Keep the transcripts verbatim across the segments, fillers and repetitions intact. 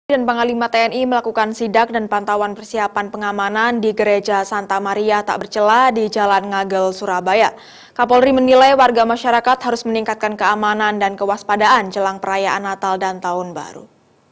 Dan Panglima T N I melakukan sidak dan pantauan persiapan pengamanan di Gereja Santa Maria Tak Bercela di Jalan Ngagel, Surabaya. Kapolri menilai warga masyarakat harus meningkatkan keamanan dan kewaspadaan jelang perayaan Natal dan Tahun Baru.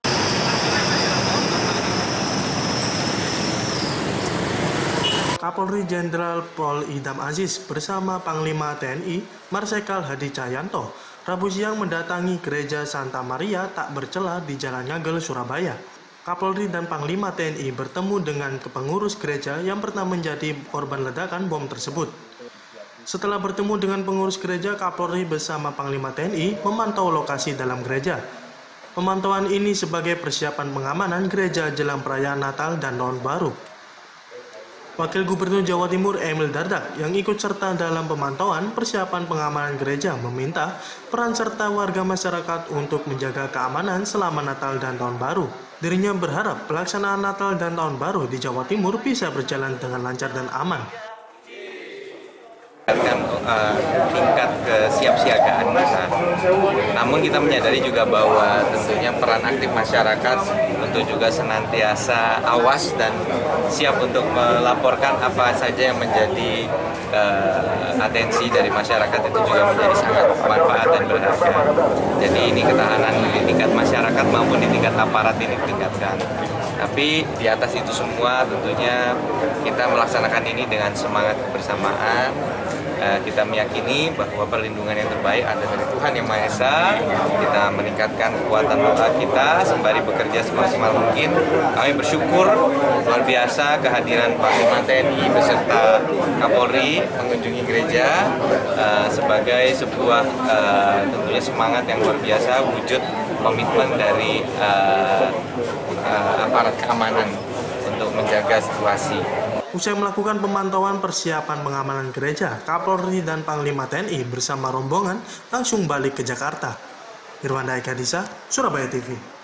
Kapolri Jenderal Pol Idam Aziz bersama Panglima T N I Marsikal Hadi Cahyanto Rabu siang mendatangi Gereja Santa Maria Tak Bercela di Jalan Ngagel, Surabaya. Kapolri dan Panglima T N I bertemu dengan pengurus gereja yang pernah menjadi korban ledakan bom tersebut. Setelah bertemu dengan pengurus gereja, Kapolri bersama Panglima T N I memantau lokasi dalam gereja. Pemantauan ini sebagai persiapan pengamanan gereja jelang perayaan Natal dan Tahun Baru. Wakil Gubernur Jawa Timur Emil Dardak yang ikut serta dalam pemantauan persiapan pengamanan gereja meminta peran serta warga masyarakat untuk menjaga keamanan selama Natal dan Tahun Baru. Dirinya berharap pelaksanaan Natal dan Tahun Baru di Jawa Timur bisa berjalan dengan lancar dan aman. Dengan uh, tingkat kesiapsiagaan kita. Namun kita menyadari juga bahwa tentunya peran aktif masyarakat untuk juga senantiasa awas dan siap untuk melaporkan apa saja yang menjadi uh, atensi dari masyarakat itu juga menjadi sangat bermanfaat dan berharga. Jadi ini ketahanan di tingkat masyarakat maupun di tingkat aparat ini ditingkatkan. Tapi di atas itu semua tentunya kita melaksanakan ini dengan semangat kebersamaan. Kita meyakini bahwa perlindungan yang terbaik ada dari Tuhan Yang Maha Esa. Kita meningkatkan kekuatan doa kita sembari bekerja semaksimal mungkin. Kami bersyukur luar biasa kehadiran Panglima T N I beserta Kapolri mengunjungi gereja uh, sebagai sebuah uh, tentunya semangat yang luar biasa, wujud komitmen dari uh, uh, aparat keamanan untuk menjaga situasi. Usai melakukan pemantauan persiapan pengamanan gereja, Kapolri dan Panglima T N I bersama rombongan langsung balik ke Jakarta. Irwanda Eka Disa, Surabaya T V.